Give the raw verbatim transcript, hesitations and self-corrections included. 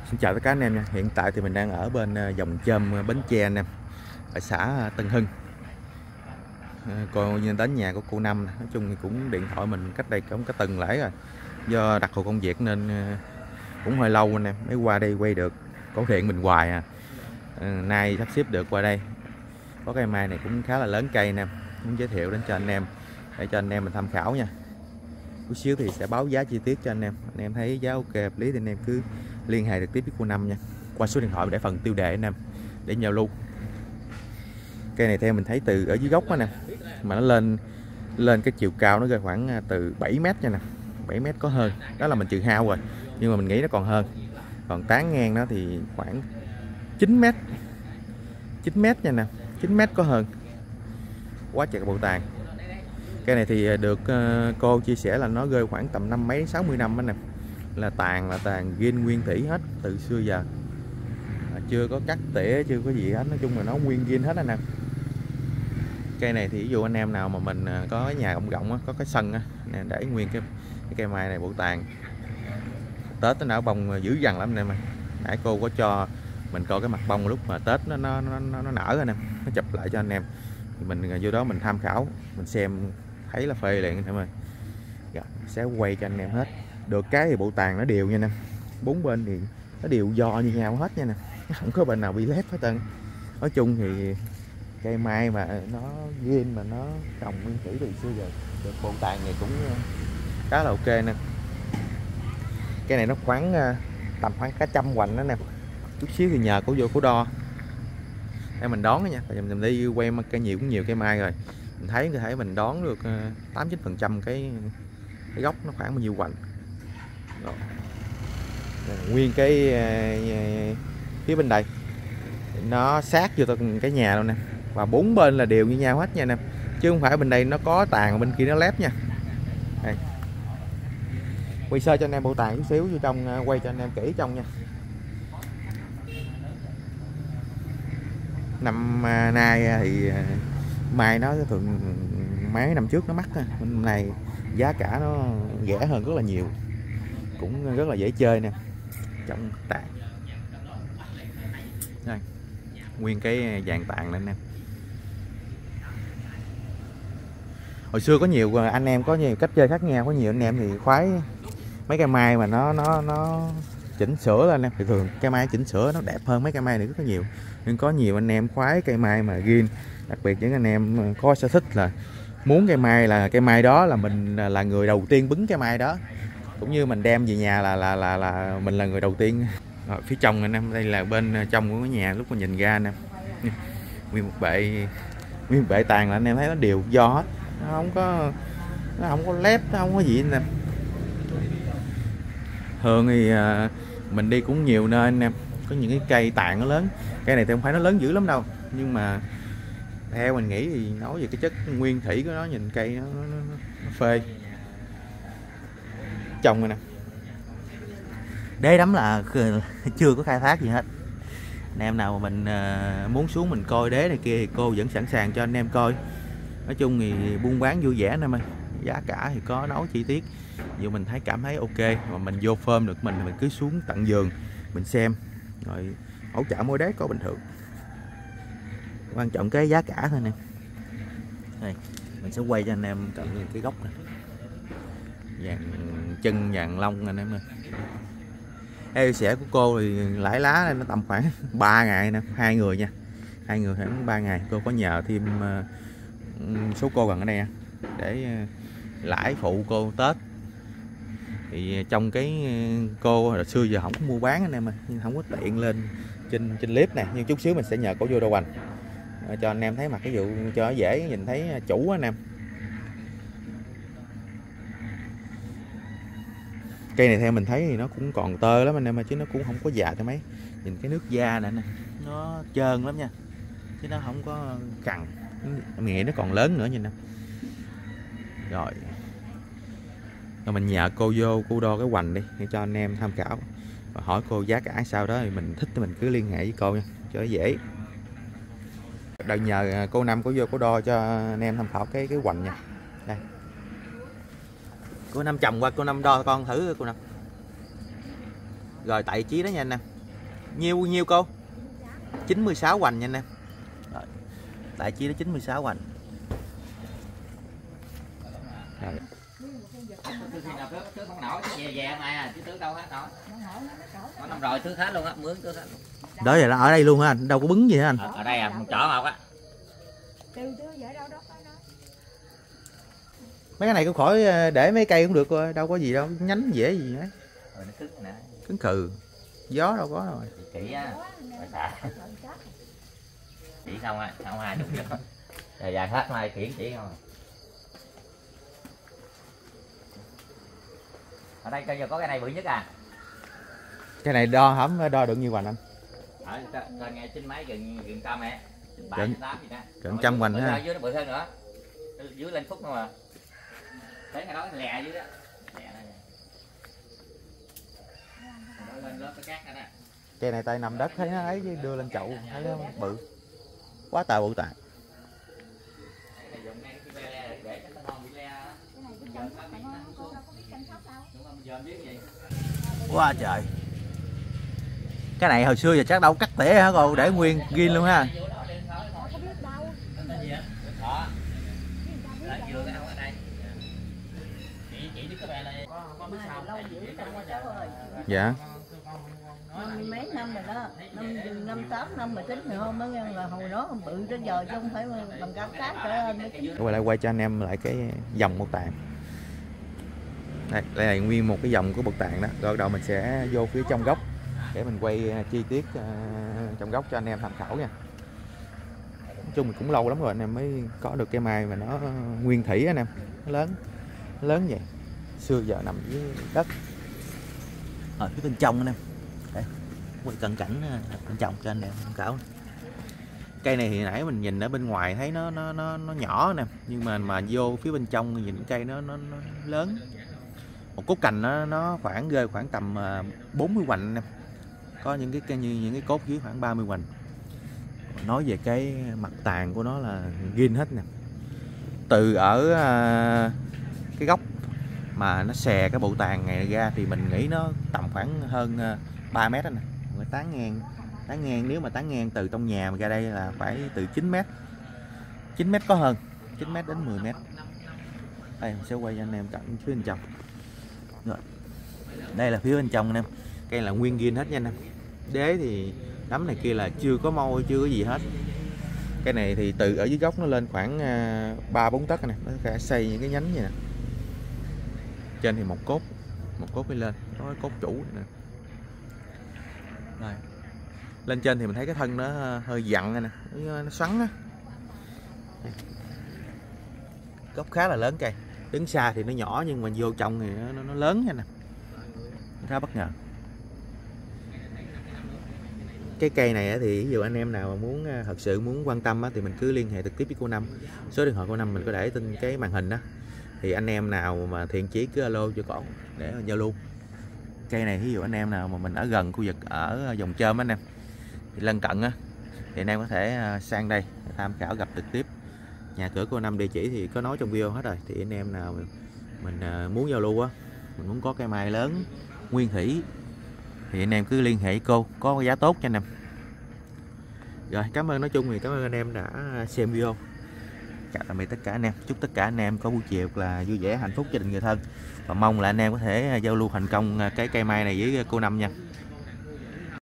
Xin chào tất cả anh em nha. Hiện tại thì mình đang ở bên Dòng Chôm, Bến Tre anh em, ở xã Tân Hưng. Còn đến nhà của cô Năm, nói chung thì cũng điện thoại mình cách đây cũng có tuần lễ rồi. Do đặc thù công việc nên cũng hơi lâu anh em mới qua đây quay được. Có điện mình hoài à. Nay sắp xếp được qua đây. Có cây mai này cũng khá là lớn cây anh em, muốn giới thiệu đến cho anh em để cho anh em mình tham khảo nha. Chút xíu thì sẽ báo giá chi tiết cho anh em. Anh em thấy giá ok hợp lý thì anh em cứ liên hệ trực tiếp với cô Năm nha, qua số điện thoại để phần tiêu đề anh em để giao lưu. Cây này theo mình thấy từ ở dưới gốc đó nè, mà nó lên lên cái chiều cao nó rơi khoảng từ bảy mét nha nè, bảy mét có hơn. Đó là mình trừ hao rồi, nhưng mà mình nghĩ nó còn hơn. Còn tán ngang nó thì khoảng chín mét, chín mét nha nè, chín mét có hơn. Quá trời bộ tàn. Cây này thì được cô chia sẻ là nó rơi khoảng tầm năm mấy sáu mươi năm đó nè, là tàn là tàn ghim nguyên thủy hết từ xưa giờ, à, chưa có cắt tỉa chưa có gì hết, nói chung là nó nguyên ghim hết anh em. Cây này thì ví dụ anh em nào mà mình có nhà rộng rộng á, có cái sân á, để nguyên cái, cái cây mai này bộ tàn Tết nó nở bông dữ dằn lắm anh em. Nãy cô có cho mình coi cái mặt bông lúc mà Tết nó nó nó, nó nở anh em, nó chụp lại cho anh em thì mình vô đó mình tham khảo, mình xem thấy là phê liền anh em ơi. Rồi, sẽ quay cho anh em hết. Được cái thì bộ tàn nó đều nha nè, bốn bên thì nó đều do như nhau hết nha nè, không có bên nào bị lép hết trơn. Nói chung thì cây mai mà nó ghim mà nó trồng nguyên thủy từ xưa giờ, được bộ tàn này cũng khá là ok nè. Cái này nó khoảng tầm khoảng cả trăm hoành đó nè. Chút xíu thì nhờ cô vô cô đo để mình đón đó nha, tại mình đi quay cây nhiều cũng nhiều cây mai rồi, mình thấy có thể mình đón được tám chín phần trăm cái cái gốc nó khoảng bao nhiêu hoành. Rồi. Nguyên cái phía bên đây nó sát vô cái nhà luôn nè, và bốn bên là đều như nhau hết nha nè, chứ không phải bên đây nó có tàn bên kia nó lép nha. Đây. Quay sơ cho anh em bộ tàn chút xíu vô trong, quay cho anh em kỹ trong nha. Năm nay thì mai nó thường mấy năm trước nó mắc, năm nay giá cả nó rẻ hơn rất là nhiều, cũng rất là dễ chơi nè. Trong tàn đây, nguyên cái vàng tàn lên nè. Hồi xưa có nhiều anh em có nhiều cách chơi khác nhau, có nhiều anh em thì khoái mấy cây mai mà nó nó nó chỉnh sửa lên em, thì thường cây mai chỉnh sửa nó đẹp hơn mấy cây mai này rất là nhiều. Nhưng có nhiều anh em khoái cây mai mà ghim, đặc biệt những anh em có sở thích là muốn cây mai là cây mai đó là mình là người đầu tiên bứng cây mai đó, cũng như mình đem về nhà là là là là mình là người đầu tiên. Rồi, phía trong anh em, đây là bên trong của cái nhà, lúc mà nhìn ra anh em nguyên một bệ nguyên một bệ tàn là anh em thấy nó đều do hết, nó không có nó không có lép, nó không có gì anh em. Thường thì à, mình đi cũng nhiều nơi anh em, có những cái cây tàn nó lớn. Cây này thì không phải nó lớn dữ lắm đâu, nhưng mà theo mình nghĩ thì nói về cái chất nguyên thủy của nó, nhìn cây nó, nó, nó, nó phê. Trồng rồi nè, đế đắm là chưa có khai thác gì hết. Anh em nào mà mình uh, muốn xuống mình coi đế này kia thì cô vẫn sẵn sàng cho anh em coi. Nói chung thì buôn bán vui vẻ anh em ơi, giá cả thì có nói chi tiết, dù mình thấy cảm thấy ok mà mình vô phơm được mình thì mình cứ xuống tận vườn mình xem rồi hỗ trợ mua đế có bình thường. Quan trọng cái giá cả thôi nè. Đây mình sẽ quay cho anh em cận cái gốc này, vàng chân vàng lông anh em ơi. Theo sẻ của cô thì lãi lá này nó tầm khoảng ba ngày nè, hai người nha, hai người khoảng ba ngày. Cô có nhờ thêm uh, số cô gần ở đây nha, để uh, lãi phụ cô Tết. Thì trong cái cô hồi xưa giờ không có mua bán anh em ơi, nhưng không có tiện lên trên trên clip này, nhưng chút xíu mình sẽ nhờ cô vô đâu hoành cho anh em thấy mặt, cái vụ cho dễ nhìn thấy chủ anh em. Cây này theo mình thấy thì nó cũng còn tơ lắm anh em ơi, chứ nó cũng không có già cho mấy. Nhìn cái nước da nè, nó trơn lắm nha, chứ nó không có cằn. Mình nghĩ nó còn lớn nữa nha nè. Rồi rồi mình nhờ cô vô cô đo cái hoành đi để cho anh em tham khảo, và hỏi cô giá cả sau đó thì mình thích thì mình cứ liên hệ với cô nha cho nó dễ. Đợi nhờ cô Năm cô vô cô đo cho anh em tham khảo cái cái hoành nha. Đây, cô Năm chồng qua cô Năm đo con thử cô Năm. Rồi tại trí đó nha anh em. Nhiêu nhiêu cô? chín mươi sáu hoành nha anh em. Rồi. Đại chi nó chín mươi sáu hoành. Rồi. Thứ không nổi, về về mà chứ thứ đâu hết nổi. Nó năm rồi thứ hết luôn á, mướn thứ hết. Đó giờ nó ở đây luôn hả anh? Đâu có bứng gì hả anh? Ở, ở đây à, chỏ một á. Mấy cái này cũng khỏi để mấy cây cũng được, đâu có gì đâu, nhánh dễ gì nữa. Rồi nó cứng nè. Cứng cừ. Gió đâu có rồi. Kỹ á. Phải xả. Chỉ không á, không hai chục nữa. Dài dài hết mai kiển chỉ không. Ở đây bây giờ có cái này bự nhất à? Cái này đo hổng đo được nhiêu hoành anh? Ở coi nghe chín mấy gần gần trăm mẹ. bảy tám gì đó. Gần trăm hoành ha. Dưới nó bự hơn nữa. Dưới lên phút nữa mà. Thấy cái đó lẹ dưới đó. Lẹ đây. Nó lên lớp cái cát đó. Cây này tay nằm đất thấy nó ấy chứ đưa lên chậu thấy nó bự. Quá tà bự tà. Quá trời. Cái này hồi xưa giờ chắc đâu cắt tỉa hả cô, để nguyên ghiên luôn ha. Dạ. Năm mấy năm rồi đó, năm năm tám năm mà tính rồi không, mới là hồi đó bự tới giờ chứ không phải bằng cám cát trở lên mới tính. Quay lại quay cho anh em lại cái dòng bột tàn. Đây, đây là nguyên một cái dòng của bột tàn đó. Rồi đầu mình sẽ vô phía trong gốc để mình quay chi tiết uh, trong gốc cho anh em tham khảo nha. Nói chung cũng lâu lắm rồi anh em mới có được cây mai mà nó nguyên thủy anh em, nó lớn, nó lớn vậy. Xưa giờ nằm dưới đất. Ở phía bên trong anh em. Đây, quay cận cảnh bên trong cho anh em tham khảo. Cây này thì nãy mình nhìn ở bên ngoài thấy nó nó nó nó nhỏ nè, nhưng mà mà vô phía bên trong nhìn cây nó nó, nó lớn. Một cốt cành nó nó khoảng rơi khoảng tầm bốn mươi hoành nè. Có những cái cây như những cái cốt dưới khoảng ba mươi hoành. Nói về cái mặt tàn của nó là ghim hết nè. Từ ở uh, cái gốc mà nó xè cái bộ tàn này ra thì mình nghĩ nó tầm khoảng hơn uh, ba mét đó nè. Người tán ngang, tán ngang nếu mà tán ngang từ trong nhà mà ra đây là phải từ chín mét. chín mét có hơn, chín mét đến mười mét. Đây mình sẽ quay cho anh em cạnh phía bên trong. Rồi. Đây là phía bên trong anh em. Cây là nguyên ghim hết nha anh em. Đế thì nấm này kia là chưa có môi, chưa có gì hết. Cái này thì từ ở dưới gốc nó lên khoảng ba bốn tấc này, nó sẽ xây những cái nhánh như nè. Trên thì một cốt, một cốt mới lên, có cái cốt chủ nè. Rồi. Lên trên thì mình thấy cái thân nó hơi dặn nè, nó xoắn á. Gốc khá là lớn cây. Đứng xa thì nó nhỏ nhưng mà vô trong thì nó, nó lớn nha nè. Khá bất ngờ. Cái cây này thì ví dụ anh em nào mà muốn thật sự muốn quan tâm thì mình cứ liên hệ trực tiếp với cô Năm. Số điện thoại cô Năm mình có để trên cái màn hình đó. Thì anh em nào mà thiện chí cứ alo cho cổ để giao lưu. Cây này ví dụ anh em nào mà mình ở gần khu vực ở Dòng Chơm anh em thì lân cận á thì anh em có thể sang đây tham khảo gặp trực tiếp. Nhà cửa cô Năm địa chỉ thì có nói trong video hết rồi. Thì anh em nào mình, mình muốn giao lưu á, mình muốn có cây mai lớn nguyên thủy thì anh em cứ liên hệ cô, có giá tốt cho anh em. Rồi cảm ơn, nói chung thì cảm ơn anh em đã xem video. Chào tạm biệt tất cả anh em, chúc tất cả anh em có buổi chiều là vui vẻ hạnh phúc gia đình người thân và mong là anh em có thể giao lưu thành công cái cây mai này với cô Năm nha.